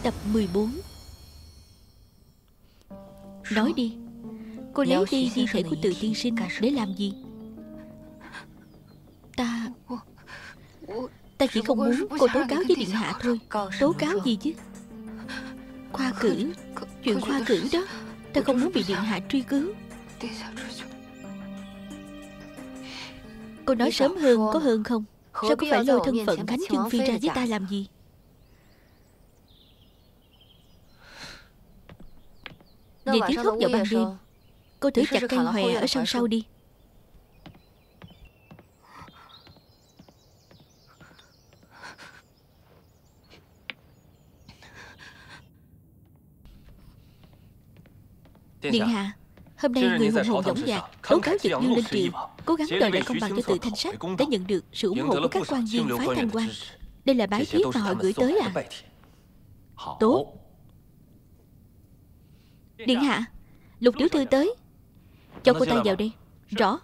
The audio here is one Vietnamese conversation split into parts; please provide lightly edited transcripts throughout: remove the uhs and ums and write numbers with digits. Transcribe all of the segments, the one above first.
tập 14. Nói đi, cô lấy đi thi thể của Từ tiên sinh để làm gì? Ta chỉ không muốn cô tố cáo với điện hạ thôi. Tố cáo gì chứ? Khoa cử. Chuyện khoa cử đó, ta không muốn bị điện hạ truy cứu. Cô nói sớm hơn có hơn không? Sao có phải lôi thân phận Khánh Dương Phi ra với ta làm gì? Về tiếng khóc vào ban đêm, cô thử chặt cây hòe ở sân sau đi. Điện hạ, hôm nay người hùng hồn dõng dạc tố cáo Dực Dương lên triều, cố gắng đòi lại công bằng cho Từ Thanh Sách, đã nhận được sự ủng hộ của các quan viên phái Thanh quan. Đây là bái thiếp mà họ gửi tới à? Tốt. Điện hạ, Lục tiểu thư tới. Cho cô ta vào đây. Rõ.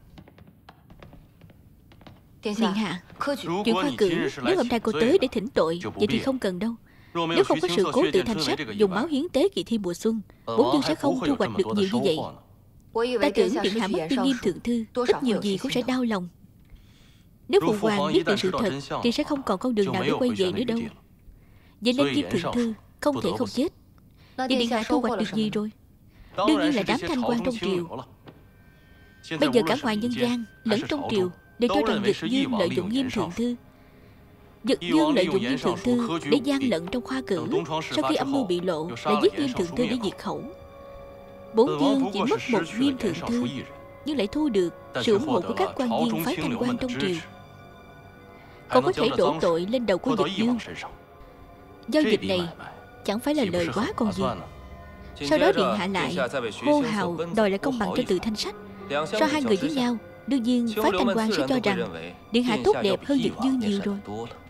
Điện hạ, chuyện khoa cử, nếu hôm nay cô tới để thỉnh tội, vậy thì không cần đâu. Nếu không có sự cố Từ Thanh Sách dùng máu hiến tế kỳ thi mùa xuân, bổn vương sẽ không thu hoạch được nhiều như vậy. Ta tưởng điện hạ mất uy nghiêm thượng thư, ít nhiều gì cũng sẽ đau lòng. Nếu phụ hoàng biết được sự thật thì sẽ không còn con đường nào để quay về nữa đâu. Vậy nên Kim thượng thư không thể không chết. Vậy điện hạ thu hoạch được gì rồi? Đương nhiên là đám thanh quan trong triều. Bây giờ cả ngoài nhân gian lẫn trong triều đều cho rằng Dực Dương lợi dụng Nghiêm thượng thư. Dực Dương lợi dụng Nghiêm thượng thư để gian lận trong khoa cử. Sau khi âm mưu bị lộ, lại giết Nghiêm thượng thư để diệt khẩu. Bổn vương chỉ mất một Nghiêm thượng thư, nhưng lại thu được sự ủng hộ của các quan viên phái thanh quan trong triều. Còn có thể đổ tội lên đầu của Dực Dương. Giao dịch này chẳng phải là lời quá còn gì. Sau đó điện hạ lại hô hào đòi lại công bằng cho Từ Thanh Sách. So hai người với nhau, đương nhiên phái thanh quan sẽ cho rằng điện hạ tốt đẹp hơn Dực Dương nhiều rồi.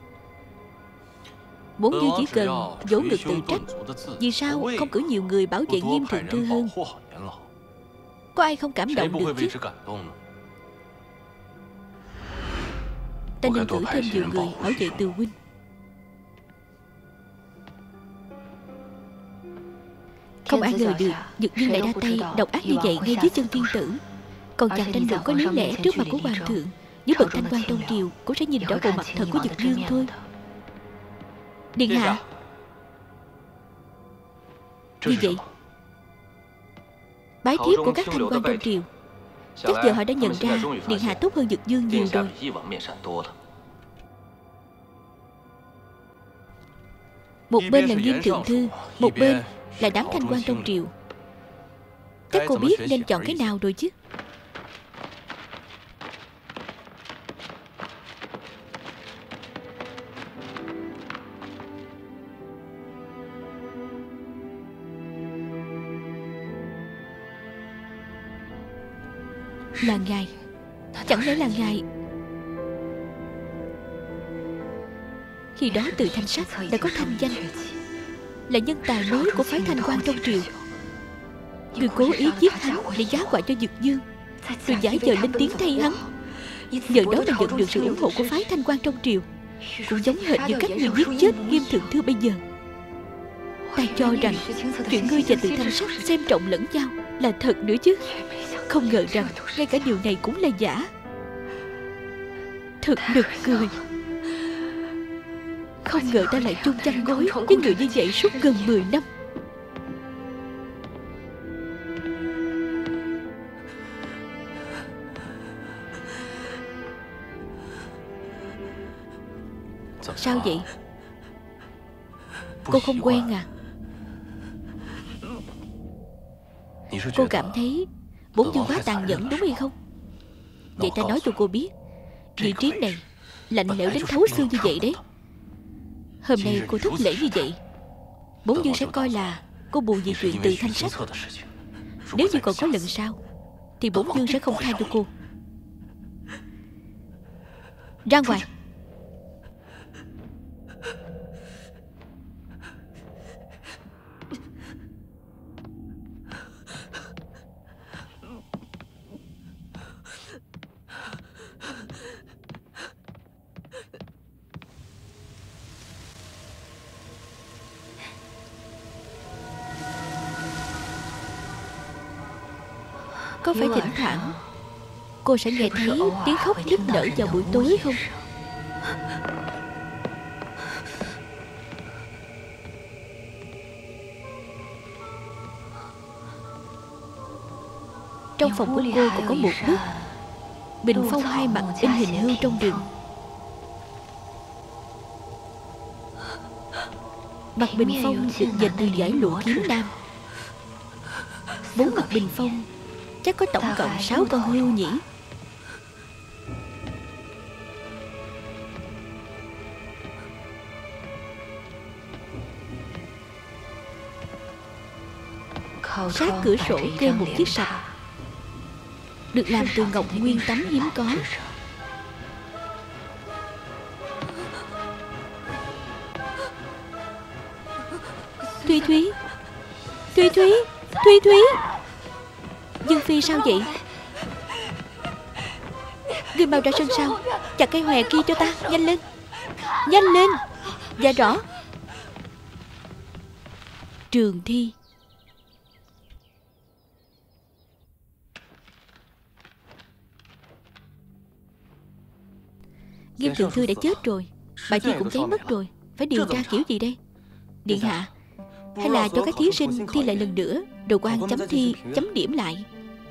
Bổn vương chỉ cần vỗ ngực tự trách, vì sao không cử nhiều người bảo vệ Nghiêm thượng thư hơn? Có ai không cảm động được chứ? Ta nên cử thêm nhiều người bảo vệ Từ huynh. Không ai ngờ được Dực Dương lại ra tay độc ác như vậy ngay dưới chân thiên tử. Còn chàng tranh luận có lý lẽ trước mặt của hoàng thượng, những bậc thanh quan trong triều cũng sẽ nhìn rõ bộ mặt thật của Dực Dương thôi. Điện hạ. Như vậy, bái thiếp của các thanh quan trong triều, chắc giờ họ đã nhận ra điện hạ tốt hơn Dực Dương nhiều rồi. Một bên là Nghiêm thượng thư, một bên là đám thanh quan trong triều. Các cô biết nên chọn cái nào rồi chứ? Là ngài. Chẳng lẽ là ngài? Khi đó Từ Thanh Sách đã có thanh danh, là nhân tài mới của phái thanh quan trong triều. Người cố ý giết hắn để giá họa cho Dực Dương, rồi giả vờ lên tiếng thay hắn. Nhờ đó mà nhận được sự ủng hộ của phái thanh quan trong triều. Cũng giống hệt như cách người giết chết Nghiêm thượng thư bây giờ. Ta cho rằng chuyện ngươi và Từ Thanh Sách xem trọng lẫn nhau là thật nữa chứ. Không ngờ rằng ngay cả điều này cũng là giả. Thật nực cười. Không ngờ ta lại chung chăn gối với người như vậy suốt gần 10 năm. Sao vậy? Cô không quen à? Cô cảm thấy bổn vương quá tàn nhẫn đúng hay không? Vậy ta nói cho cô biết, vị trí này lạnh lẽo đến thấu xương như vậy đấy. Hôm nay cô thất lễ như vậy, bổn vương sẽ coi là cô buồn vì chuyện Từ Thanh Sách. Nếu như còn có lần sau thì bổn vương sẽ không tha cho cô. Ra ngoài. Có phải thỉnh thoảng cô sẽ nghe thấy tiếng khóc nức nở vào buổi tối không? Trong phòng của cô còn có một bức bình phong hai mặt in hình hươu trong rừng. Mặt bình phong được dệt từ vải lụa kiếm nam. 4 mặt bình phong chắc có tổng cộng 6 con hươu nhỉ. Sát cửa sổ kê một chiếc sập được làm từ ngọc nguyên tấm hiếm có. Thúy Thúy, Thúy Thúy, Thúy Thúy. Dương Phi sao vậy? Ngươi mau ra sân sau, chặt cây hòe kia cho ta. Nhanh lên, nhanh lên. Dạ rõ. Trường Thi. Nghiêm Thượng Thư đã chết rồi, bài thi cũng cháy mất rồi. Phải điều tra kiểu gì đây? Điện hạ, hay là cho các thí sinh thi lại lần nữa, rồi quan chấm thi, chấm điểm lại.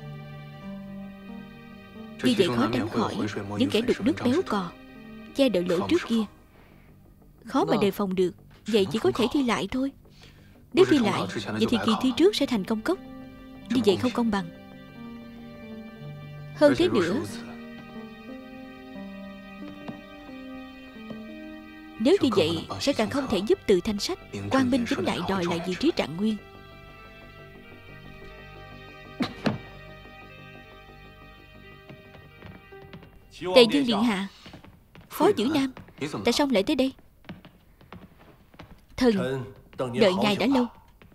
Như vậy khó tránh khỏi những kẻ đục nước béo cò, che đợi lỗ trước kia. Khó mà đề phòng được. Vậy chỉ có thể thi lại thôi. Nếu thi lại, vậy thì kỳ thi trước sẽ thành công cốc. Như vậy không công bằng. Hơn thế nữa, nếu như vậy sẽ càng không thể giúp Từ Thanh Sách quang minh chính đại đòi lại vị trí trạng nguyên. Tề Dương điện hạ, Phó Giữ Nam, tại sao lại tới đây? Thần đợi ngài đã lâu.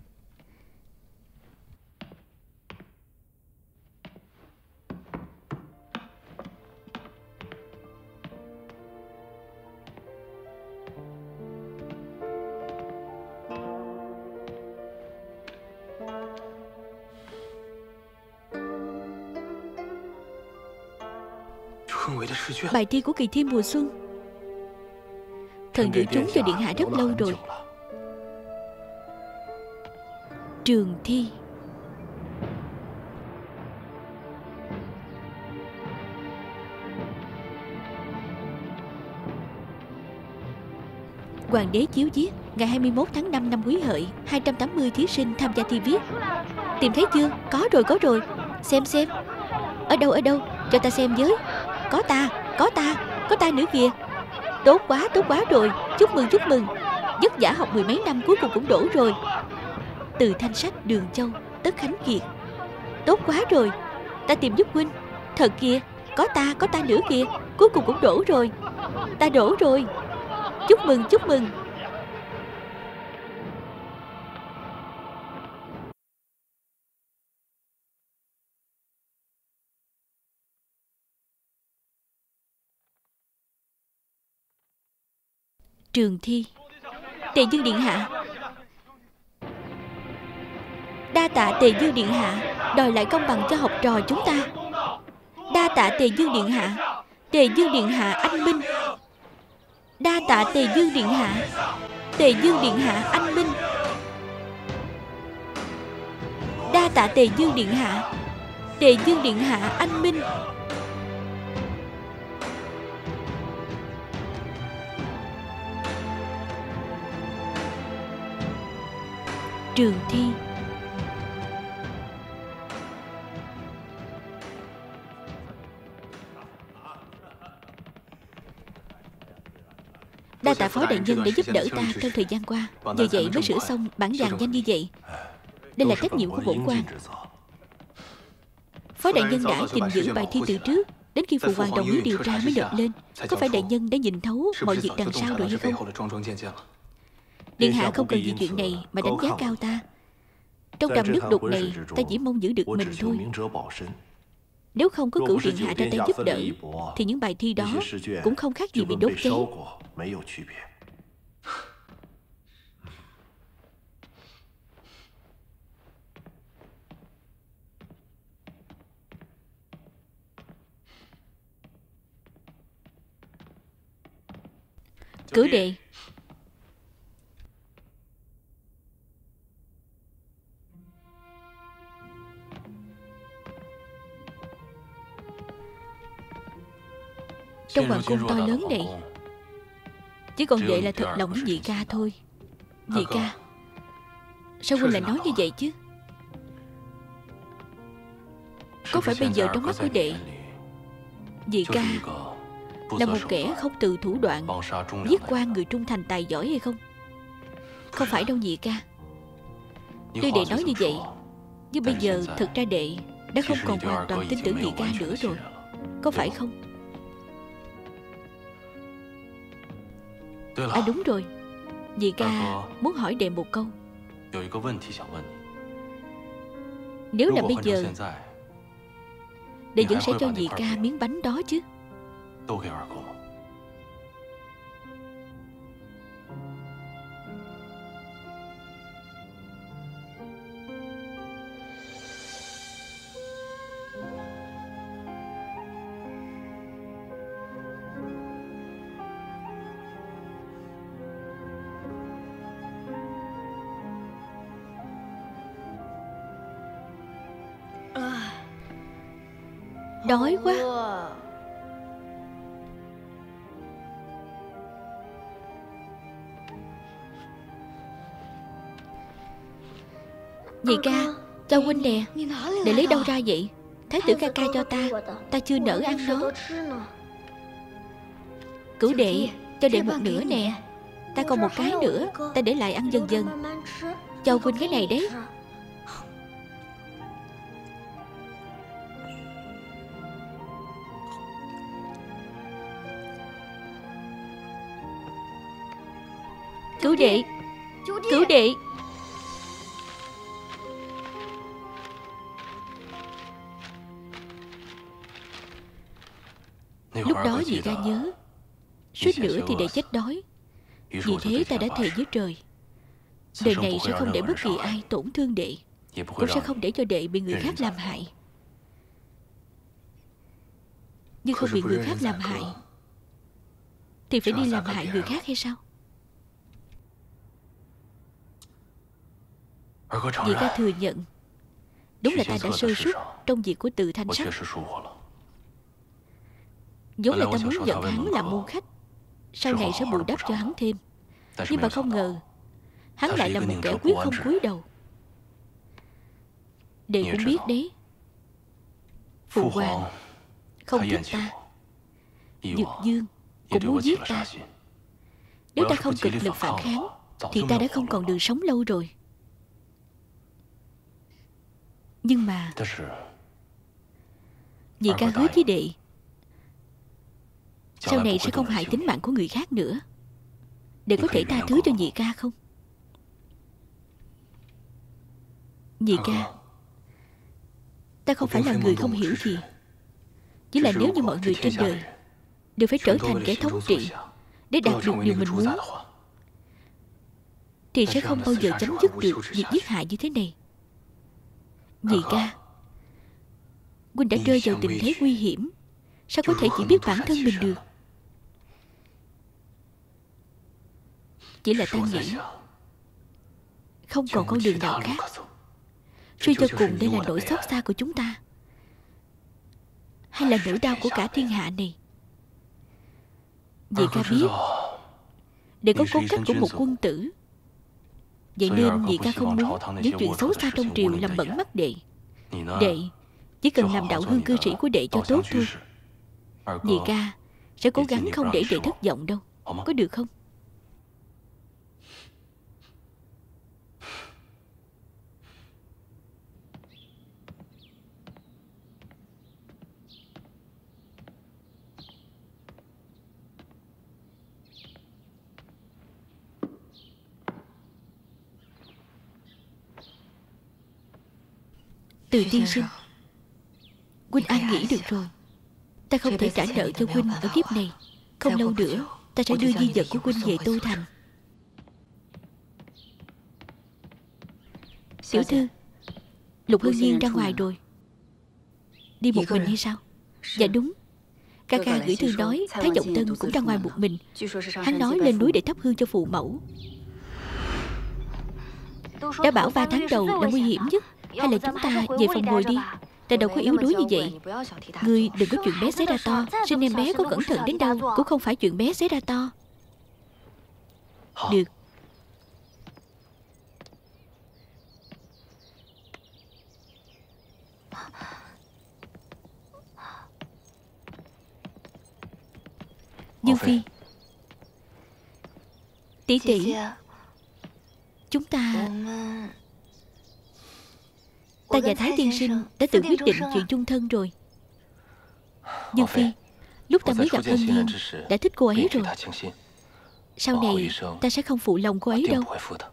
Bài thi của kỳ thi mùa xuân, thần dự trúng cho điện hạ rất lâu rồi. Trường thi. Hoàng đế chiếu viết ngày 21 tháng 5 năm Quý Hợi, 280 thí sinh tham gia thi viết. Tìm thấy chưa? Có rồi, có rồi. Xem. Ở đâu, cho ta xem với. Có ta, có ta nữa kìa. Tốt quá rồi. Chúc mừng. Vất vả học mười mấy năm cuối cùng cũng đổ rồi. Từ Thanh Sách, Đường Châu, Tất Khánh Kiệt. Tốt quá rồi. Ta tìm giúp huynh. Thật kìa, có ta nữa kìa. Cuối cùng cũng đổ rồi. Ta đổ rồi. Chúc mừng. Trường thi. Tề Dương điện hạ. Đa tạ Tề Dương điện hạ đòi lại công bằng cho học trò chúng ta. Đa tạ Tề Dương điện hạ. Tề Dương điện hạ anh minh. Đa tạ Tề Dương điện hạ. Tề Dương điện hạ anh minh. Đa tạ Tề Dương điện hạ. Tề Dương điện hạ anh minh. Trường thi. Đa tạ Phó đại nhân đã giúp đỡ ta trong thời gian qua. Nhờ vậy mới sửa xong bản vàng nhanh như vậy. Đây là trách nhiệm của bổn quan. Phó đại nhân đã gìn giữ bài thi từ trước, đến khi phụ hoàng đồng ý điều tra mới nộp lên. Có phải đại nhân đã nhìn thấu mọi việc đằng sau rồi hay không? Điện hạ không cần vì chuyện này mà đánh giá cao ta. Trong đầm nước đục này, ta chỉ mong giữ được mình thôi. Nếu không có cửu điện hạ ra tay giúp đỡ, thì những bài thi đó cũng không khác gì bị đốt cháy. Cửu đệ, trong hoàng cung to lớn này, chỉ còn đệ là thật lòng với nhị ca thôi. Nhị ca, sao huynh lại nói như vậy chứ? Có phải bây giờ trong mắt của đệ, nhị ca là một kẻ không từ thủ đoạn, giết quan người trung thành tài giỏi hay không? Không phải đâu nhị ca. Tuy đệ nói như vậy, nhưng bây giờ thực ra đệ đã không còn hoàn toàn tin tưởng nhị ca nữa rồi, có phải không? À đúng rồi, nhị ca muốn hỏi đệ một câu. Nếu là bây giờ, đệ vẫn sẽ cho nhị ca miếng bánh đó chứ? Đói quá. Nhị ca, cho huynh nè. Để lấy đâu ra vậy? Thái tử ca ca cho ta, ta chưa nỡ ăn nó. Cửu đệ, cho đệ một nửa nè. Ta còn một cái nữa, ta để lại ăn dần dần. Cho huynh cái này đấy. Cửu đệ, cửu đệ. Lúc đó nhị ca nhớ, suýt nữa thì đệ chết đói. Vì thế ta đã thề với trời, đời này sẽ không để bất kỳ ai tổn thương đệ, cũng sẽ không để cho đệ bị người khác làm hại. Nhưng không bị người khác làm hại thì phải đi làm hại người khác hay sao? Nhị ca thừa nhận, đúng là ta đã sơ suất trong việc của Từ Thanh Sắc. Vốn là ta muốn nhận hắn làm môn khách, sau này sẽ bù đắp cho hắn thêm. Nhưng mà không ngờ hắn lại là một kẻ quyết không cúi đầu. Đệ cũng biết đấy, phụ hoàng không thích ta, Dực Dương cũng muốn giết ta. Nếu ta không cực lực phản kháng thì ta đã không còn đường sống lâu rồi. Nhưng mà nhị ca hứa với đệ, sau này sẽ không hại tính mạng của người khác nữa. Đệ có thể tha thứ cho nhị ca không? Nhị ca, ta không phải là người không hiểu gì. Chỉ là nếu như mọi người trên đời đều phải trở thành kẻ thống trị để đạt được điều mình muốn, thì sẽ không bao giờ chấm dứt được việc giết hại như thế này. Nhị ca, huynh đã rơi vào tình thế nguy hiểm, sao có thể chỉ biết bản thân mình được? Chỉ là ta nghĩ không còn con đường nào khác. Suy cho cùng đây là nỗi xót xa của chúng ta, hay là nỗi đau của cả thiên hạ này? Nhị ca biết để có cốt cách của một quân tử, vậy nên nhị ca không muốn những chuyện xấu xa trong triều làm bẩn mắt đệ. Đệ chỉ cần làm đạo hương cư sĩ của đệ cho tốt thôi. Nhị ca sẽ cố gắng không để đệ thất vọng đâu, có được không? Từ tiên sinh, huynh an nghỉ được rồi. Ta không thể trả nợ cho huynh ở kiếp này. Không lâu nữa ta sẽ đưa di vật của huynh về Tô Thành. Tiểu thư, Lục Hương Nhiên ra ngoài rồi. Đi một mình hay sao? Dạ đúng, Ca ca gửi thư nói Thái Vọng Tân cũng ra ngoài một mình. Hắn nói lên núi để thắp hương cho phụ mẫu. Đã bảo 3 tháng đầu là nguy hiểm nhất. Hay là chúng ta về phòng ngồi đi. Ta đâu có yếu đuối như vậy. Ngươi đừng có chuyện bé xé ra to. Sinh em bé có cẩn thận đến đâu cũng không phải chuyện bé xé ra to. Được. Dương Phi, tỷ tỷ, chúng ta và Thái tiên sinh đã tự quyết định chuyện chung thân rồi. Dương Phi, lúc ta mới gặp Ân Nhiên đã thích cô ấy rồi. Sau này ta sẽ không phụ lòng cô ấy đâu.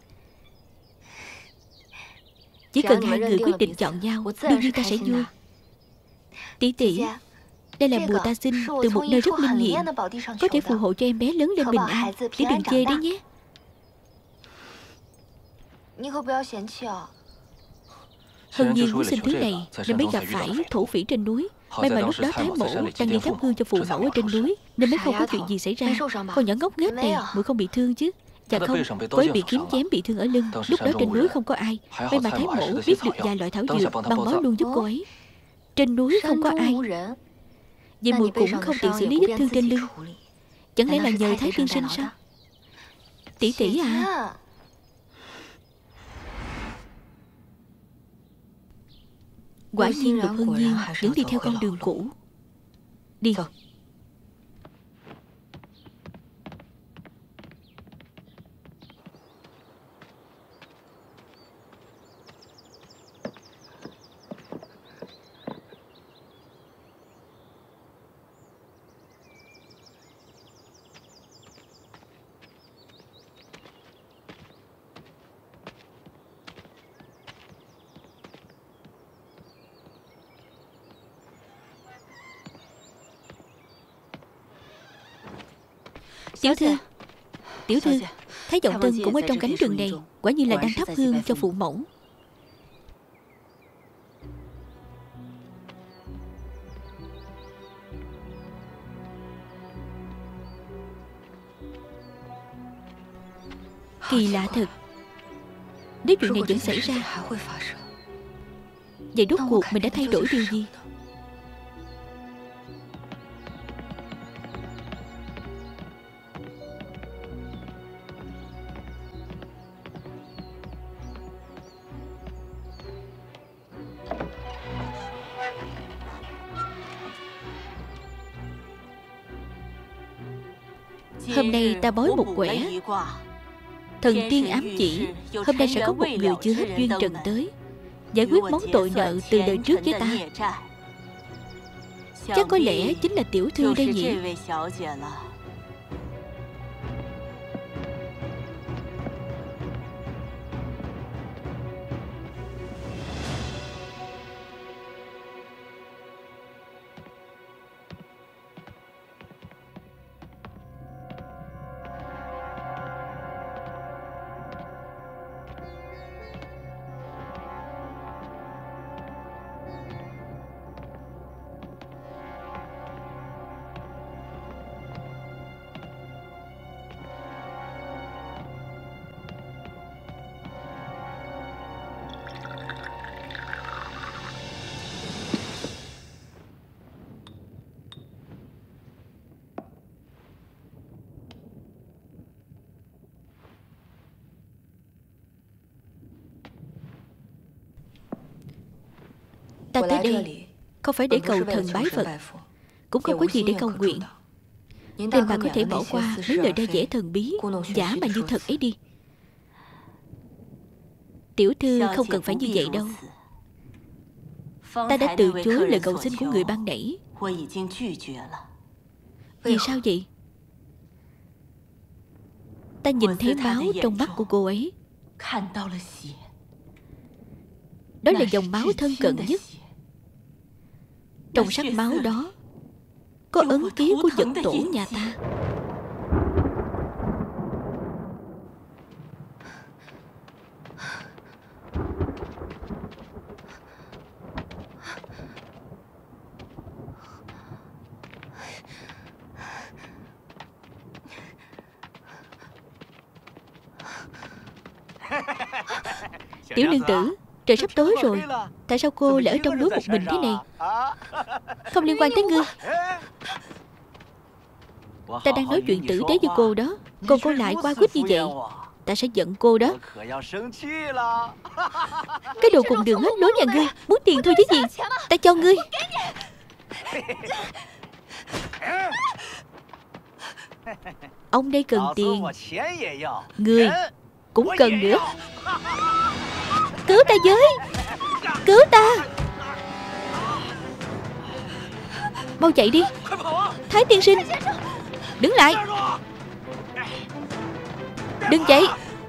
Chỉ cần hai người quyết định chọn nhau, đương nhiên ta sẽ vui. Tỷ tỷ, đây là bùa ta xin từ một nơi rất linh nghiệm, có thể phù hộ cho em bé lớn lên bình an. Tỷ đừng chê đấy nhé. Hân Nhiên muốn xin thứ này nên mới gặp phải thổ phỉ trên núi. May mà lúc đó Thái mẫu đang đi thắp hương cho phụ mẫu ở trên núi nên mới không có chuyện gì xảy ra. Con nhỏ ngốc nghếch này muội không bị thương chứ? Dạ không, cô ấy bị kiếm chém bị thương ở lưng. Lúc đó trên núi không có ai. May mà Thái mẫu biết được vài loại thảo dược băng bó luôn giúp cô ấy. Trên núi không có ai, vậy muội cũng không tiện xử lý vết thương trên lưng. Chẳng lẽ là nhờ Thái tiên sinh sao? Tỷ tỷ à, quả nhiên Lục Hân Nhiên vẫn đi theo con đường cũ. Đi. Tiểu thư, tiểu thư, Thái Vọng Tân cũng ở trong cánh rừng này. Quả nhiên là đang thắp hương cho phụ mẫu. Kỳ lạ thật. Nếu chuyện này vẫn xảy ra, vậy rốt cuộc mình đã thay đổi điều gì? Hôm nay ta bói một quẻ. Thần tiên ám chỉ hôm nay sẽ có một người chưa hết duyên trần tới, giải quyết món tội nợ từ đời trước với ta. Chắc có lẽ chính là tiểu thư đây nhỉ? Ta tới đây không phải để cầu thần bái Phật, cũng không có gì để cầu nguyện. Nên bà có thể bỏ qua mấy lời ra vẻ thần bí, giả mà như thật ấy đi. Tiểu thư không cần phải như vậy đâu. Ta đã từ chối lời cầu xin của người ban nãy. Vì sao vậy? Ta nhìn thấy máu trong mắt của cô ấy. Đó là dòng máu thân cận nhất. Trong sắc máu đó có ấn ký của Dật tổ nhà ta. Tiểu nương tử, trời sắp tối rồi, tại sao cô lại ở trong núi một mình thế này? Không liên quan tới ngươi. Ta đang nói chuyện tử tế với cô đó, còn cô lại qua quýt như vậy, ta sẽ giận cô đó. Cái đồ cùng đường hết lối nhà ngươi, muốn tiền thôi chứ gì. Ta cho ngươi. Ông đây cần tiền, ngươi cũng cần nữa. Cứu ta với, cứu ta. Mau chạy đi. Thái tiên sinh, đứng lại. Đừng chạy.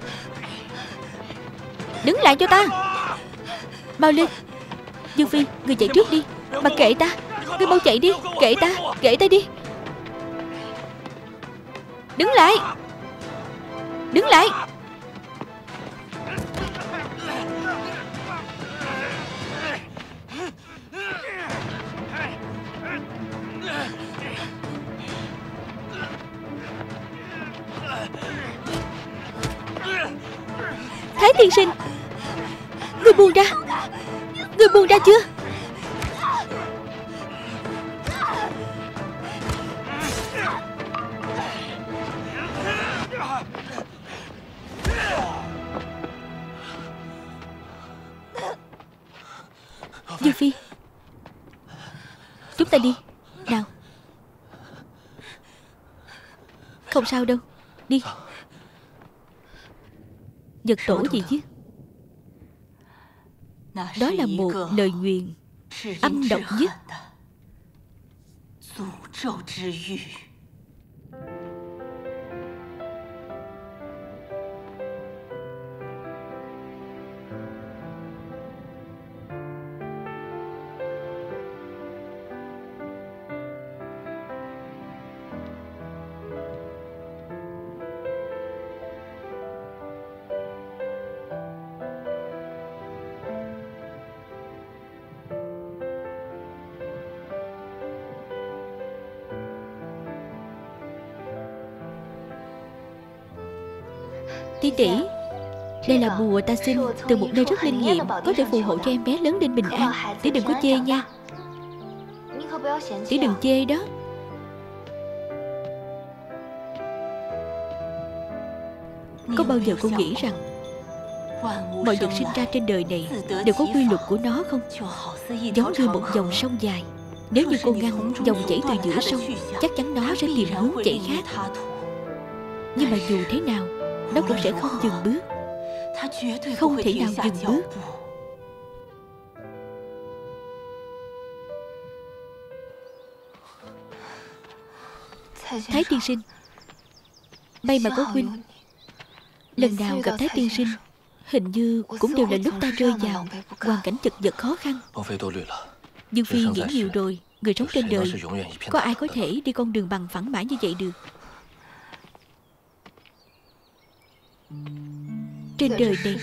Đứng lại cho ta. Mau lên. Dương Phi, ngươi chạy trước đi. Mà kệ ta. Ngươi mau chạy đi. Kệ ta. Kệ ta đi. Đứng lại. Đứng lại. Thái tiên sinh, ngươi buông ra. Ngươi buông ra chưa? Dương Phi, chúng ta đi. Nào. Không sao đâu. Đi. Nhật tổ gì chứ? Đó là một lời nguyền âm độc nhất. Tỷ tỷ, đây là bùa ta xin từ một nơi rất linh nghiệm, có thể phù hộ cho em bé lớn lên bình an. Tỷ đừng có chê nha. Tỷ đừng chê đó. Có bao giờ cô nghĩ rằng mọi vật sinh ra trên đời này đều có quy luật của nó không? Giống như một dòng sông dài, nếu như cô ngăn dòng chảy từ giữa sông, chắc chắn nó sẽ tìm hướng chảy khác. Nhưng mà dù thế nào, nó cũng sẽ không dừng bước. Không thể nào dừng bước. Thái tiên sinh, may mà có huynh. Lần nào gặp Thái tiên sinh, hình như cũng đều là lúc ta rơi vào hoàn cảnh chật vật khó khăn. Dương Phi nghĩ nhiều rồi. Người sống trên đời, có ai có thể đi con đường bằng phẳng mãi như vậy được? Trên đời này,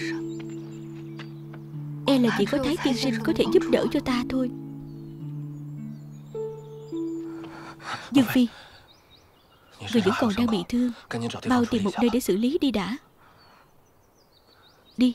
e là chỉ có Thái tiên sinh có thể giúp đỡ cho ta thôi. Dương Phi, người vẫn còn đang bị thương, mau tìm một nơi để xử lý đi đã. Đi.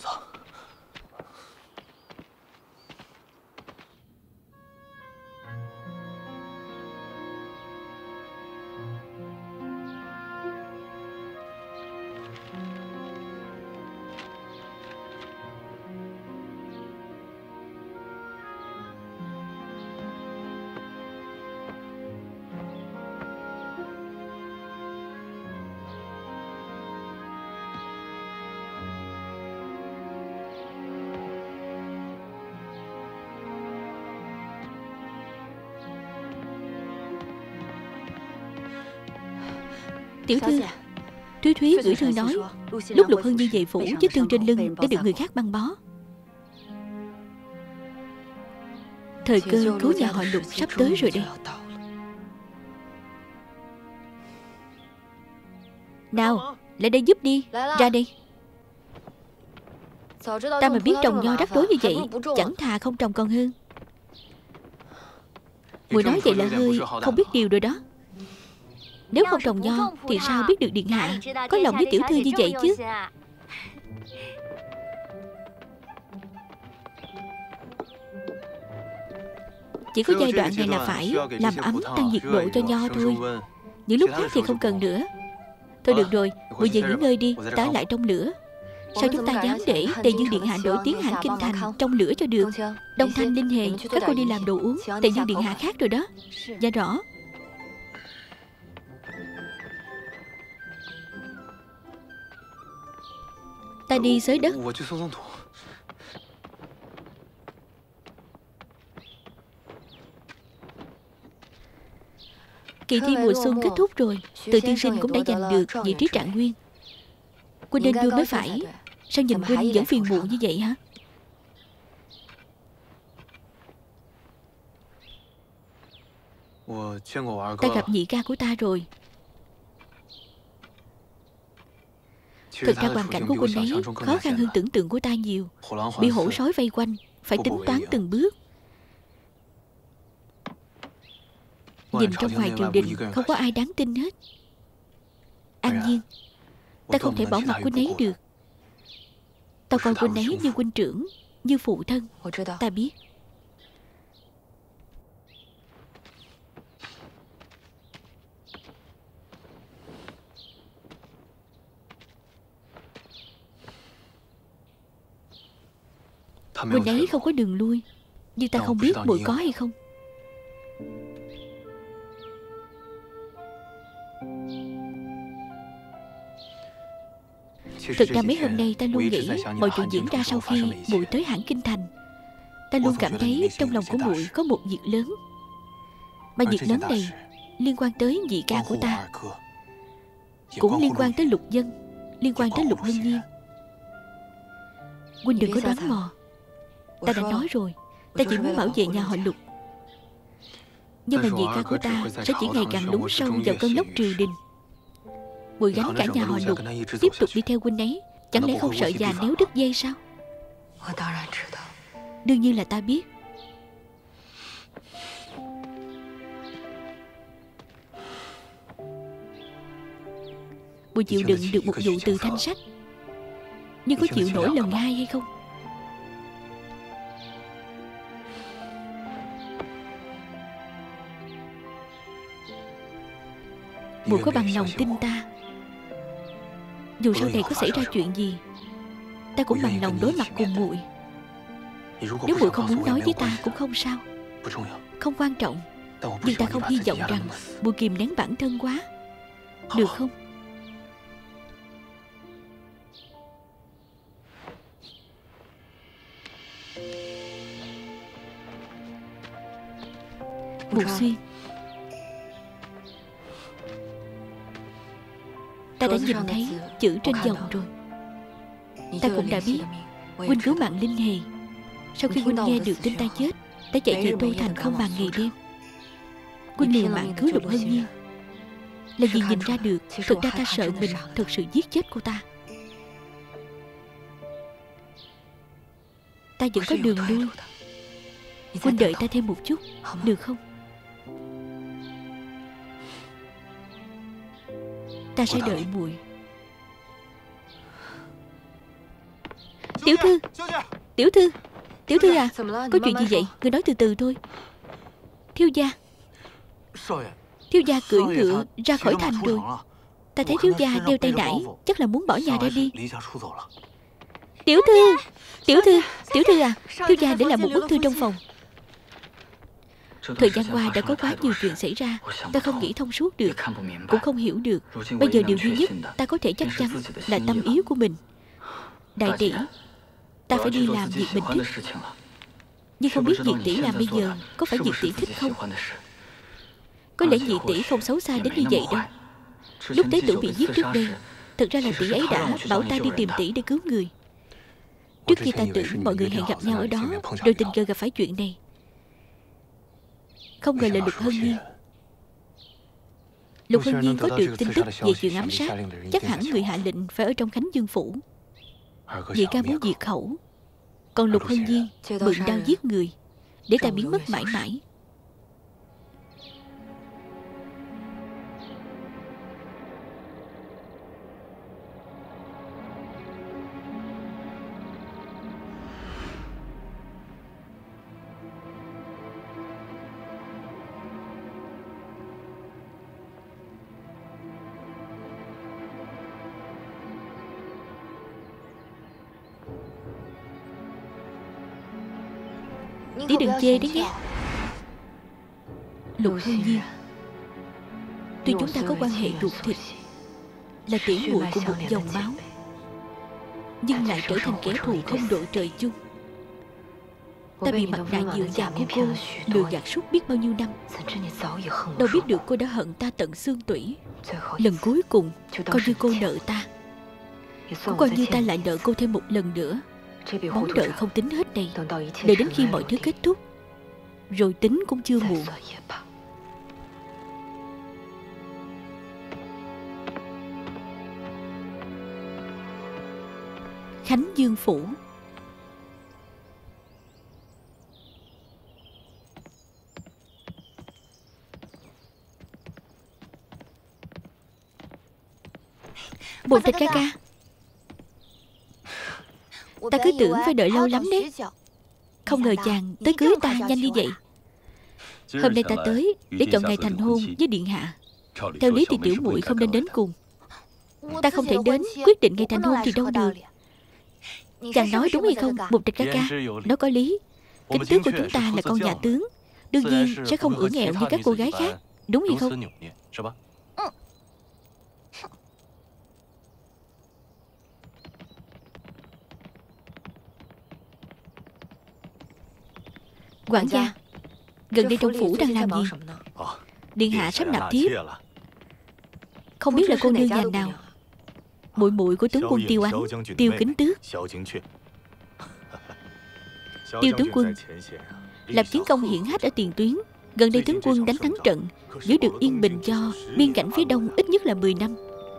Tiểu thư, Thúy Thúy gửi thư nói lúc Lục Hân Nhi về phủ, vết thương trên lưng đã được người khác băng bó. Thời cơ cứu nhà họ Lục sắp tới rồi đây. Nào, lại đây giúp đi. Ra đây. Ta mà biết trồng nho rắc rối như vậy, chẳng thà không trồng còn hơn. Muội nói vậy là hơi không biết điều rồi đó. Nếu không trồng nho thì sao biết được điện hạ có lòng với tiểu thư như vậy chứ? Chỉ có giai đoạn này là phải làm ấm tăng nhiệt độ cho nho thôi. Những lúc khác thì không cần nữa. Thôi được rồi, bây giờ nghỉ ngơi đi, ta ở lại trong lửa. Sao chúng ta dám để Tề Dương Điện Hạ nổi tiếng hãng kinh thành trong lửa cho được? Đông Thanh, Linh Hề, các cô đi làm đồ uống. Tề Dương Điện Hạ khác rồi đó. Dạ rõ. Ta đi xới đất. Kỳ thi mùa xuân kết thúc rồi, Từ tiên sinh cũng đã giành được vị trí trạng nguyên. Huynh nên vui mới phải. Sao nhìn huynh vẫn phiền muộn như vậy hả? Ta gặp nhị ca của ta rồi. Thực ra hoàn cảnh của huynh ấy khó khăn hơn tưởng tượng của ta nhiều. Bị hổ sói vây quanh, phải tính toán từng bước. Nhìn trong ngoài triều đình không có ai đáng tin hết. An Nhiên, ta không thể bỏ mặt huynh ấy được. Ta coi huynh ấy như huynh trưởng, như phụ thân. Ta biết. Huynh ấy không có đường lui, nhưng ta không biết muội có hay không. Thực ra mấy hôm nay ta luôn nghĩ mọi chuyện diễn ra sau khi muội tới hãng kinh thành. Ta luôn cảm thấy trong lòng của muội có một việc lớn. Mà việc lớn này liên quan tới nhị ca của ta, cũng liên quan tới Lục Dân, liên quan tới Lục Hân Nhiên. Huynh đừng có đoán mò. Ta đã nói rồi, ta chỉ muốn bảo vệ nhà họ Lục. Nhưng mà nhị ca của ta sẽ chỉ ngày càng lún sâu vào cơn lốc triều đình. Muội gánh cả nhà họ Lục tiếp tục đi theo huynh ấy, chẳng lẽ không sợ già néo đứt dây sao? Đương nhiên là ta biết. Muội chịu đựng được một vụ từ Thanh Sách, nhưng có chịu nổi lần hai hay không? Muội có bằng lòng tin ta. Dù sau này có xảy ra chuyện gì, ta cũng bằng lòng đối mặt cùng muội. Nếu muội không muốn nói với ta cũng không sao, không quan trọng. Nhưng ta không hy vọng rằng muội kìm nén bản thân quá, được không? Mục Xuyên, ta đã nhìn thấy chữ trên vòng rồi. Ta cũng đã biết huynh cứu mạng Linh Hề. Sau khi huynh nghe được tin ta chết, đã chạy về Tô Thành không màng ngày đêm. Huynh liều mạng cứu Lục Hân Nhiên là vì nhìn ra được thực ra ta sợ mình thực sự giết chết cô ta. Ta vẫn có đường lui. Huynh đợi ta thêm một chút, được không? Ta sẽ đợi muội. Tiểu thư, tiểu thư, tiểu thư à, có chuyện gì vậy? Người nói từ từ thôi. Thiếu gia, thiếu gia cưỡi ngựa ra khỏi thành rồi. Ta thấy thiếu gia đeo tay nải, chắc là muốn bỏ nhà ra đi. Tiểu thư, tiểu thư, tiểu thư à, thiếu gia để lại một bức thư trong phòng. Thời gian qua đã có quá nhiều chuyện xảy ra, ta không nghĩ thông suốt được, cũng không hiểu được. Bây giờ điều duy nhất ta có thể chắc chắn là tâm ý của mình. Đại tỷ, ta phải đi làm việc mình thích. Nhưng không biết Diệt tỷ làm bây giờ có phải Diệt tỷ thích không? Có lẽ nhị tỷ không xấu xa đến như vậy đâu. Lúc Tế Tử bị giết trước đây, thật ra là tỷ ấy đã bảo ta đi tìm tỷ để cứu người. Trước khi ta tưởng mọi người hẹn gặp nhau ở đó, rồi tình cờ gặp phải chuyện này. Không ngờ là Lục Hân Nhiên. Lục Hân Nhiên có được tin tức về chuyện ám sát, chắc hẳn người hạ lệnh phải ở trong Khánh Dương Phủ. Nhị ca muốn diệt khẩu, còn Lục Hân Nhiên mượn đao giết người, để ta biến mất mãi mãi. Tỷ đừng chê đấy nhé. Lục Hân Nhiên, tuy chúng ta có quan hệ ruột thịt, là tỷ muội của một dòng máu, nhưng lại trở thành kẻ thù không đội trời chung. Ta bị mặt nạ dịu dàng của cô lừa gạt suốt biết bao nhiêu năm. Đâu biết được cô đã hận ta tận xương tủy. Lần cuối cùng coi như cô nợ ta, cũng coi như ta lại nợ cô thêm một lần nữa. Món nợ không tính hết đây. Đợi đến khi mọi thứ kết thúc rồi tính cũng chưa muộn. Khánh Dương Phủ. Bột thịt ca ca, ta cứ tưởng phải đợi lâu lắm đấy. Không ngờ chàng tới cưới ta nhanh như vậy. Hôm nay ta tới để chọn ngày thành hôn với điện hạ. Theo lý thì tiểu muội không nên đến cùng. Ta không thể đến quyết định ngày thành hôn thì đâu được. Chàng nói đúng hay không, Bột thịt ca ca? Nó có lý. Kính tước của chúng ta là con nhà tướng, đương nhiên sẽ không ưỡn ẹo như các cô gái khác, đúng hay không? Quản gia, gần đây trong phủ đang làm gì? Điện hạ sắp nạp thiếp. Không biết là cô nương nhà nào? Muội muội của tướng quân Tiêu Ánh, Tiêu Kính Tước. Tiêu tướng quân lập chiến công hiển hách ở tiền tuyến. Gần đây tướng quân đánh thắng trận, giữ được yên bình cho biên cảnh phía đông ít nhất là 10 năm.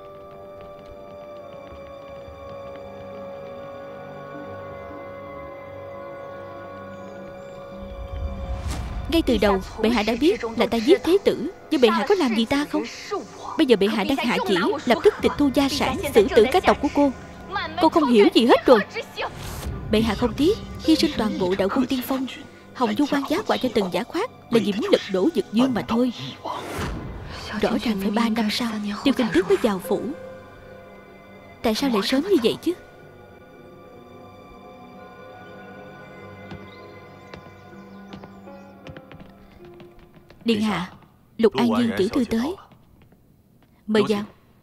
Ngay từ đầu bệ hạ đã biết là ta giết thế tử, nhưng bệ hạ có làm gì ta không? Bây giờ bệ hạ đang hạ chỉ lập tức tịch thu gia sản, xử tử các tộc của cô. Cô không hiểu gì hết rồi. Bệ hạ không tiếc hy sinh toàn bộ đạo quân tiên phong. Hồng Du quan giá quả cho Tần Giả Khoát là vì muốn lật đổ Dực Dương mà thôi. Rõ ràng phải 3 năm sau Tiêu Kinh Tước mới vào phủ. Tại sao lại sớm như vậy chứ? Điện hạ, Lục An Nhiên tiểu thư tới. Mời vào.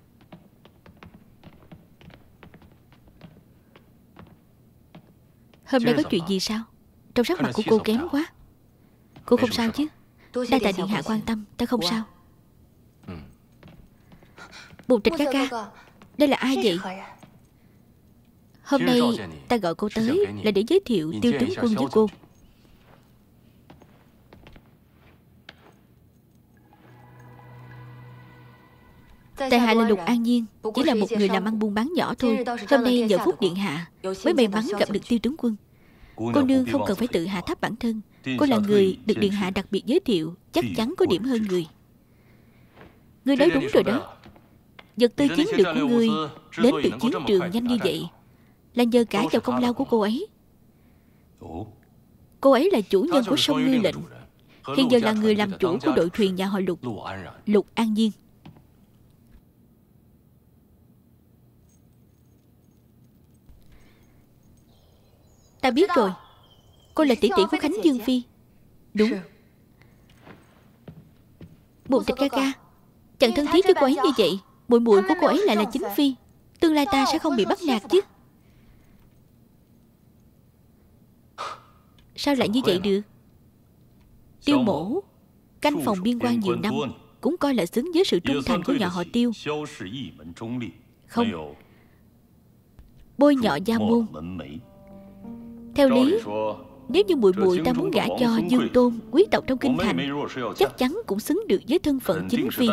Hôm nay có chuyện gì sao? Trong sắc mặt của cô kém quá. Cô không sao chứ? Đa tạ điện hạ quan tâm, ta không sao. Bùn Trịch ca ca, đây là ai vậy? Hôm nay ta gọi cô tới là để giới thiệu Tiêu tướng quân với cô. Tại hạ là Lục An Nhiên, chỉ là một người làm ăn buôn bán nhỏ thôi. Hôm nay nhờ phúc điện hạ mới may mắn gặp được Tiêu tướng quân. Cô nương không cần phải tự hạ thấp bản thân. Cô là người được điện hạ đặc biệt giới thiệu, chắc chắn có điểm hơn người. Ngươi nói đúng rồi đó. Vật tư chiến lược của ngươi đến từ chiến trường nhanh như vậy là nhờ cả vào công lao của cô ấy. Cô ấy là chủ nhân của sông Ngư Lệnh, hiện giờ là người làm chủ của đội thuyền nhà họ Lục, Lục An Nhiên. Ta biết rồi. Cô là tỷ tỷ của Khánh Dương Phi. Đúng. Bùn Trịch ca ca, chẳng thân thiết với cô ấy như vậy. Muội muội của cô ấy lại là chính phi. Tương lai ta sẽ không bị bắt nạt chứ? Sao lại như vậy được? Tiêu mổ canh phòng biên quan nhiều năm, cũng coi là xứng với sự trung thành của nhà họ Tiêu. Không, bôi nhọ gia môn. Theo lý, nếu như muội muội ta muốn gả cho Dương Tôn, quý tộc trong kinh thành, chắc chắn cũng xứng được với thân phận chính phi.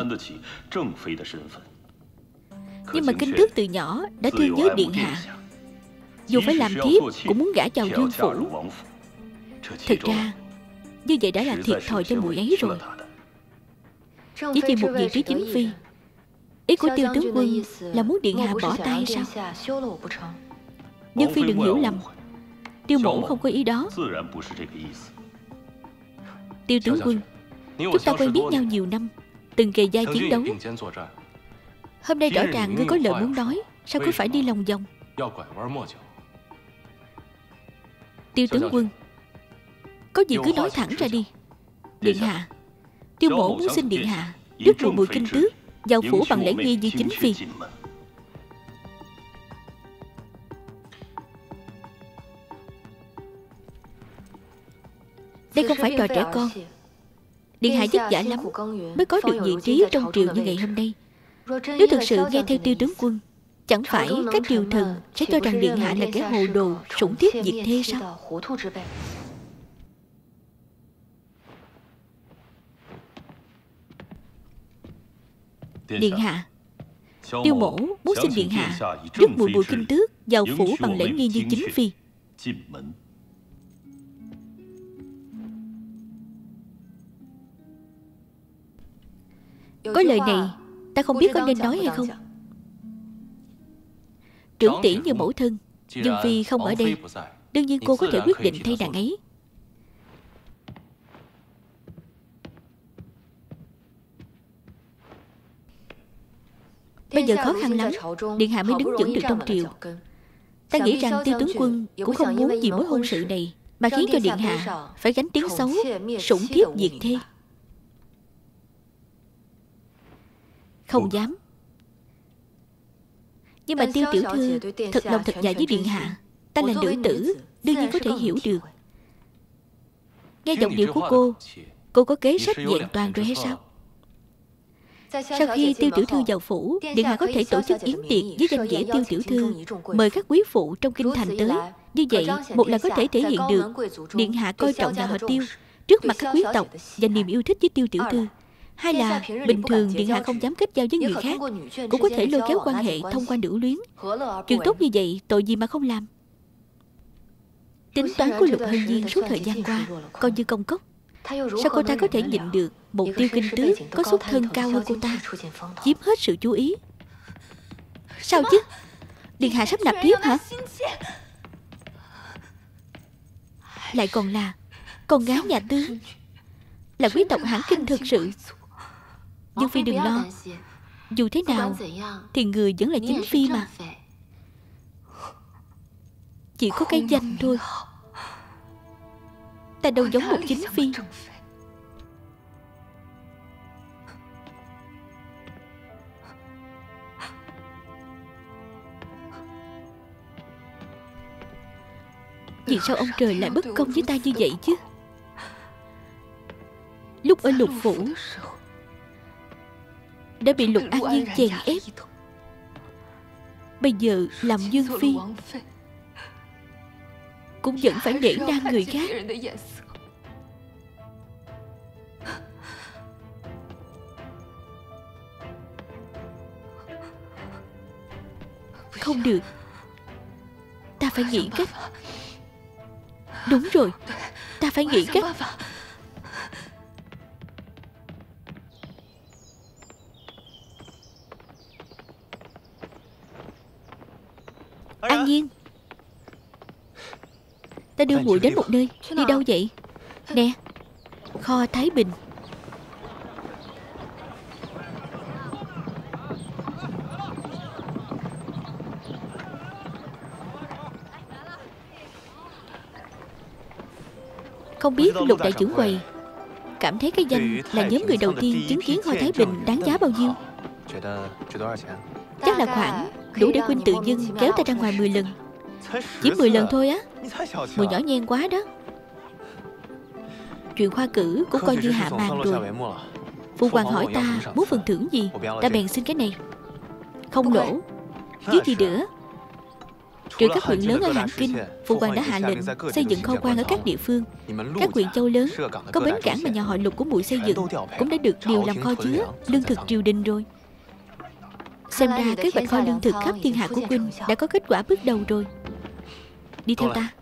Nhưng mà Kinh Tước từ nhỏ đã thương nhớ điện hạ, dù phải làm thiếp cũng muốn gả vào Dương phủ. Thực ra như vậy đã là thiệt thòi cho muội ấy rồi. Chỉ vì một vị trí chính phi. Ý của Tiêu tướng quân là muốn điện hạ bỏ tay sao? Dương phi đừng hiểu lầm, Tiêu mổ không có ý đó. Tiêu tướng quân, chúng ta quen biết nhau nhiều năm, từng kề vai chiến đấu. Hôm nay rõ ràng ngươi có lời muốn nói, sao cứ phải đi lòng vòng? Tiêu tướng quân, Có gì cứ nói thẳng ra đi. Điện hạ, Tiêu mỗ muốn xin điện hạ rước Mùi Mùi Kinh Tước vào phủ bằng lễ nghi như chính phi. Đây không phải trò trẻ con. Điện hạ vất vả lắm mới có được vị trí trong triều như ngày hôm nay. Nếu thực sự nghe theo Tiêu tướng quân, chẳng phải các triều thần sẽ cho rằng điện hạ là kẻ hồ đồ, sủng thiếp diệt thê sao? Điện hạ, Tiêu mỗ muốn xin điện hạ rước Mùi Mùi Kinh Tước vào phủ bằng lễ nghi như chính phi. Có lời này ta không biết có nên nói hay không. Trưởng tỷ như mẫu thân, Dương phi không ở đây, đương nhiên cô có thể quyết định thay nàng ấy. Bây giờ khó khăn lắm, điện hạ mới đứng vững được trong triều. Ta nghĩ rằng Tiêu tướng quân cũng không muốn vì mối hôn sự này mà khiến cho điện hạ phải gánh tiếng xấu, sủng thiếp diệt thê. Không dám. Nhưng mà Tiêu tiểu thư thật lòng thật dạ với điện hạ. Ta là nữ tử, đương nhiên có thể hiểu được. Nghe giọng điệu của cô có kế sách vẹn toàn rồi hay sao? Sau khi Tiêu tiểu thư vào phủ, điện hạ có thể tổ chức yến tiệc với danh nghĩa Tiêu tiểu thư, mời các quý phụ trong kinh thành tới. Như vậy, một là có thể thể hiện được điện hạ coi trọng nhà họ Tiêu trước mặt các quý tộc và niềm yêu thích với Tiêu tiểu thư. Hai là bình thường điện hạ không dám kết giao với người khác, cũng có thể lôi kéo quan hệ thông qua nữ luyến. Chuyện tốt như vậy, tội gì mà không làm. Tính toán của Lục Hân Nhiên suốt thời gian qua coi như công cốc. Sao cô ta có thể nhịn được một Tiêu Kinh Tước có xuất thân cao hơn cô ta, chiếm hết sự chú ý? Sao chứ? Điện hạ sắp nạp thiếp hả? Lại còn là con gái nhà Tư, là quý tộc hãng kinh thực sự. Dương phi đừng lo, dù thế nào thì người vẫn là chính phi mà. Chỉ có cái danh thôi. Ta đâu giống một chính phi. Vì sao ông trời lại bất công với ta như vậy chứ? Lúc ở Lục phủ đã bị Lục An Nhiên chèn ép, bây giờ làm Dương phi cũng vẫn phải nể nang người khác. Không được, ta phải nghĩ cách. Đúng rồi, ta phải nghĩ cách. An Nhiên, ta đưa muội đến một nơi. Đi đâu vậy? Nè, kho Thái Bình. Không biết Lục đại trưởng quầy cảm thấy cái danh là nhóm người đầu tiên chứng kiến kho Thái Bình đáng giá bao nhiêu? Chắc là khoảng đủ để Huynh tự dưng kéo ta ra ngoài 10 lần. Chỉ 10 lần thôi á? Mùi nhỏ nhen quá đó. Chuyện khoa cử cũng coi như hạ màn rồi. Phụ hoàng hỏi ta muốn phần thưởng gì, ta bèn xin cái này. Không lỗ. Chứ gì nữa. Trừ các huyện lớn ở Hãng Kinh, Phụ hoàng đã hạ lệnh xây dựng kho quan ở các địa phương. Các huyện châu lớn có bến cảng mà nhà họ Lục của muội xây dựng cũng đã được điều làm kho chứa lương thực triều đình rồi. Xem ra kế hoạch kho lương thực khắp thiên hạ của Huynh đã có kết quả bước đầu rồi. Đi theo ta.